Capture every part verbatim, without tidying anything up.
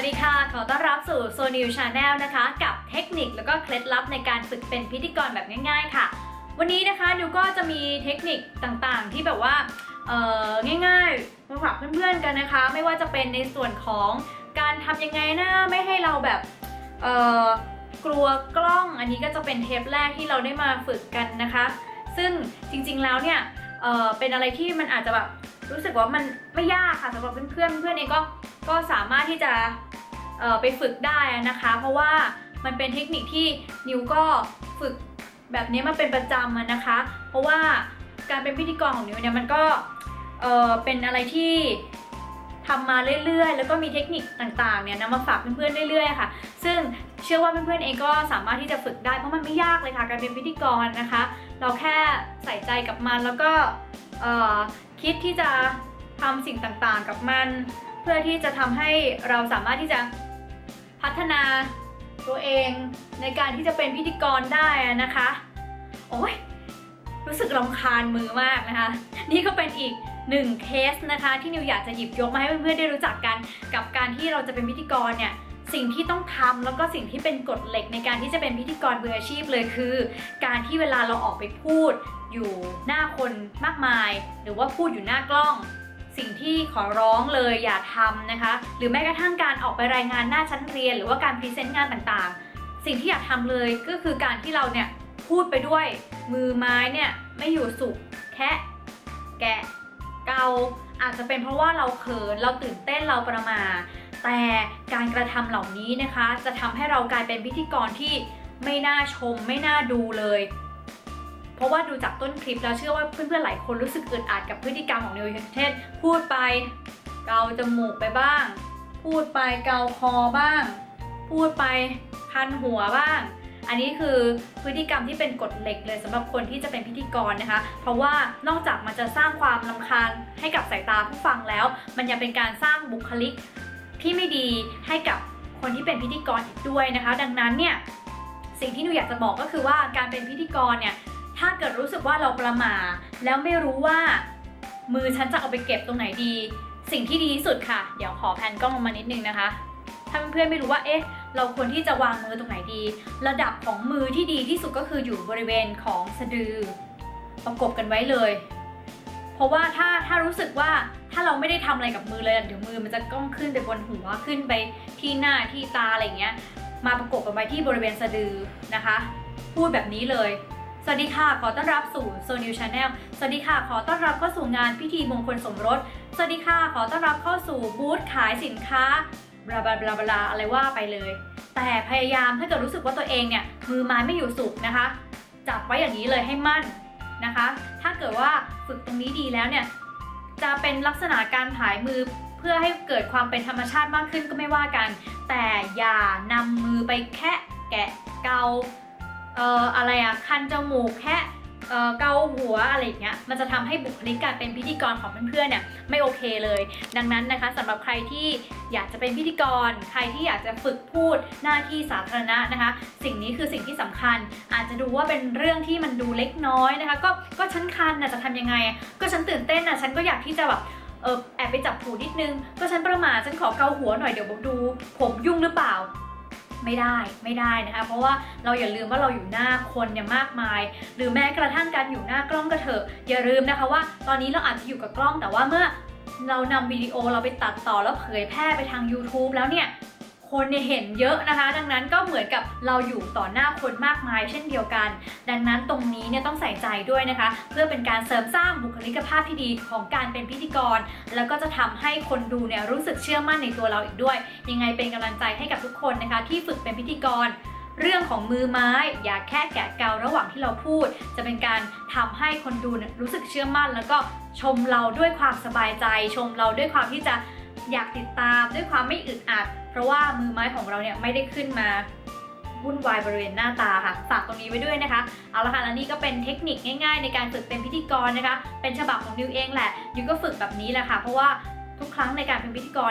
วัสดีค่ะขอต้อนรับสู่โซนิวชาแนลนะคะกับเทคนิคแล้วก็เคล็ดลับในการฝึกเป็นพิธีกรแบบง่ายๆค่ะวันนี้นะคะนิวก็จะมีเทคนิคต่างๆที่แบบว่าเอ่อง่ายๆมาฝากเพื่อนๆกันนะคะไม่ว่าจะเป็นในส่วนของการทำยังไงนะไม่ให้เราแบบเอ่อกลัวกล้องอันนี้ก็จะเป็นเทปแรกที่เราได้มาฝึกกันนะคะซึ่งจริงๆแล้วเนี่ยเอ่อเป็นอะไรที่มันอาจจะแบบรู้สึกว่ามันไม่ยากค่ะสำหรับเพื่อนๆเพื่อนเองก็ก็สามารถที่จะเอ่อไปฝึกได้นะคะเพราะว่ามันเป็นเทคนิคที่นิวก็ฝึกแบบนี้มาเป็นประจำนะคะเพราะว่าการเป็นพิธีกรของนิวเนี่ยมันก็เอ่อเป็นอะไรที่ทำมาเรื่อยๆแล้วก็มีเทคนิคต่างๆเนี่ยนำมาฝากเพื่อนๆเรื่อยๆค่ะซึ่งเชื่อว่าเพื่อนๆเองก็สามารถที่จะฝึกได้เพราะมันไม่ยากเลยค่ะการเป็นพิธีกรนะคะเราแค่ใส่ใจกับมันแล้วก็เอ่อคิดที่จะทำสิ่งต่างๆกับมันเพื่อที่จะทำให้เราสามารถที่จะพัฒนาตัวเองในการที่จะเป็นพิธีกรได้นะคะโอ้ยรู้สึกรำคาญมือมากนะคะนี่ก็เป็นอีกหนึ่งเคสนะคะที่นิวอยากจะหยิบยกมาให้เพื่อนๆได้รู้จักกันกับการที่เราจะเป็นพิธีกรเนี่ยสิ่งที่ต้องทำแล้วก็สิ่งที่เป็นกฎเหล็กในการที่จะเป็นพิธีกรมืออาชีพเลยคือการที่เวลาเราออกไปพูดอยู่หน้าคนมากมายหรือว่าพูดอยู่หน้ากล้องสิ่งที่ขอร้องเลยอย่าทำนะคะหรือแม้กระทั่งการออกไปรายงานหน้าชั้นเรียนหรือว่าการพรีเซนต์งานต่างๆสิ่งที่อยากทำเลยก็คือการที่เราเนี่ยพูดไปด้วยมือไม้เนี่ยไม่อยู่สุขแคะแกะเกาอาจจะเป็นเพราะว่าเราเขินเราตื่นเต้นเราประมาทแต่การกระทำเหล่านี้นะคะจะทำให้เรากลายเป็นพิธีกรที่ไม่น่าชมไม่น่าดูเลยเพราะว่าดูจากต้นคลิปแล้วเชื่อว่าเพื่อนๆหลายคนรู้สึกอึดอัดกับพฤติกรรมของนิวเช่นพูดไปเกาจมูกไปบ้างพูดไปเกาคอบ้างพูดไปคันหัวบ้างอันนี้คือพฤติกรรมที่เป็นกฎเหล็กเลยสำหรับคนที่จะเป็นพิธีกรนะคะเพราะว่านอกจากมันจะสร้างความรำคาญให้กับสายตาผู้ฟังแล้วมันยังเป็นการสร้างบุคลิกที่ไม่ดีให้กับคนที่เป็นพิธีกรอีกด้วยนะคะดังนั้นเนี่ยสิ่งที่หนูอยากจะบอกก็คือว่าการเป็นพิธีกรเนี่ยถ้าเกิดรู้สึกว่าเราประหม่าแล้วไม่รู้ว่ามือฉันจะเอาไปเก็บตรงไหนดีสิ่งที่ดีที่สุดค่ะเดี๋ยวขอแพนกล้องลงมานิดนึงนะคะถ้าเพื่อนๆไม่รู้ว่าเอ๊ะเราควรที่จะวางมือตรงไหนดีระดับของมือที่ดีที่สุดก็คืออยู่บริเวณของสะดือประกบกันไว้เลยเพราะว่าถ้าถ้ารู้สึกว่าถ้าเราไม่ได้ทำอะไรกับมือเลยเดี๋ยวมือมันจะก้องขึ้นไปบนหัวขึ้นไปที่หน้าที่ตาอะไรอย่างเงี้ยมาประกบกันไว้ที่บริเวณสะดือนะคะพูดแบบนี้เลยสวัสดีค่ะขอต้อนรับสู่โซนิวชาแนลสวัสดีค่ะขอต้อนรับเข้าสู่งานพิธีมงคลสมรสสวัสดีค่ะขอต้อนรับเข้าสู่บูธขายสินค้าบลาบลาบลาบลาอะไรว่าไปเลยแต่พยายามถ้าเกิดรู้สึกว่าตัวเองเนี่ยมือไม้ไม่อยู่สุขนะคะจับไว้อย่างนี้เลยให้มั่นนะคะถ้าเกิดว่าฝึกตรงนี้ดีแล้วเนี่ยจะเป็นลักษณะการผายมือเพื่อให้เกิดความเป็นธรรมชาติมากขึ้นก็ไม่ว่ากันแต่อย่านำมือไปแคะแกะเกาเอ่ออะไรอะคันจมูกแคะเอ่อเกาหัวอะไรอย่างเงี้ยมันจะทำให้บุคลิกการเป็นพิธีกรของเพื่อนๆเนี่ยไม่โอเคเลยดังนั้นนะคะสำหรับใครที่อยากจะเป็นพิธีกรใครที่อยากจะฝึกพูดหน้าที่สาธารณะนะคะสิ่งนี้คือสิ่งที่สำคัญอาจจะดูว่าเป็นเรื่องที่มันดูเล็กน้อยนะคะก็ก็ฉันคันนะจะทำยังไงก็ฉันตื่นเต้นนะฉันก็อยากที่จะแบบเออแอบไปจับถูนิดนึงก็ฉันประมาทฉันขอเกาหัวหน่อยเดี๋ยวบอกดูผมยุ่งหรือเปล่าไม่ได้ไม่ได้นะคะเพราะว่าเราอย่าลืมว่าเราอยู่หน้าคนเนี่ยมากมายหรือแม้กระทั่งการอยู่หน้ากล้องก็เถอะอย่าลืมนะคะว่าตอนนี้เราอาจจะอยู่กับกล้องแต่ว่าเมื่อเรานำวิดีโอเราไปตัดต่อแล้วเผยแพร่ไปทาง ยูทูบ แล้วเนี่ยคนเนี่ยเห็นเยอะนะคะดังนั้นก็เหมือนกับเราอยู่ต่อหน้าคนมากมายเช่นเดียวกันดังนั้นตรงนี้เนี่ยต้องใส่ใจด้วยนะคะเพื่อเป็นการเสริมสร้างบุคลิกภาพที่ดีของการเป็นพิธีกรแล้วก็จะทำให้คนดูเนี่ยรู้สึกเชื่อมั่นในตัวเราอีกด้วยยังไงเป็นกำลังใจให้กับทุกคนนะคะที่ฝึกเป็นพิธีกรเรื่องของมือไม้อย่าแค่แกะเการะหว่างที่เราพูดจะเป็นการทำให้คนดูรู้สึกเชื่อมั่นแล้วก็ชมเราด้วยความสบายใจชมเราด้วยความที่จะอยากติดตามด้วยความไม่อึดอัดเพราะว่ามือไม้ของเราเนี่ยไม่ได้ขึ้นมาวุ่นวายบริเวณหน้าตาค่ะฝากตรงนี้ไว้ด้วยนะคะเอาละค่ะและนี่ก็เป็นเทคนิคง่ายๆในการฝึกเป็นพิธีกรนะคะเป็นฉบับของนิวเองแหละนิวก็ฝึกแบบนี้แหละค่ะเพราะว่าทุกครั้งในการเป็นพิธีกรเนี่ยฉ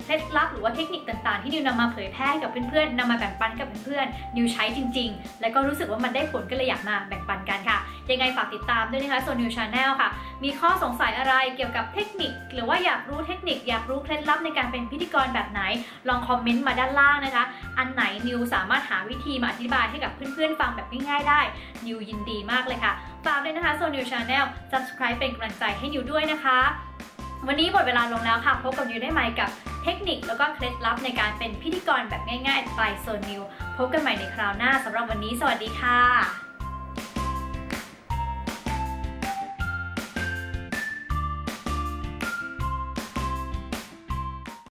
ล็ดลับหรือว่าเทคนิคต่างๆที่นิวนำมาเผยแพร่กับเพื่อนๆนำมาแบ่งปันกับเพื่อนๆนิวใช้จริงๆแล้วก็รู้สึกว่ามันได้ผลก็เลยอยากมาแบ่งปันกันค่ะยังไงฝากติดตามด้วยนะคะโซนิวชาแนลค่ะมีข้อสงสัยอะไรเกี่ยวกับเทคนิคหรือว่าอยากรู้เทคนิคอยากรู้เคล็ดลับในการเป็นพิธีกรแบบไหนลองคอมเมนต์มาด้านล่างนะคะอันไหนนิวสามารถหาวิธีมาอธิบายให้กับเพื่อนๆฟังแบบง่ายๆได้นิวยินดีมากเลยค่ะฝากด้วยนะคะโซนิวชาแนล Subscribe เป็นกำลังใจให้นิวด้วยนะคะวันนี้หมดเวลาลงแล้วค่ะพบกับนิวได้ใหม่กับเทคนิคแล้วก็เคล็ดลับในการเป็นพิธีกรแบบง่ายๆ by โซนิวพบกันใหม่ในคราวหน้าสำหรับวันนี้สวัสดีค่ะ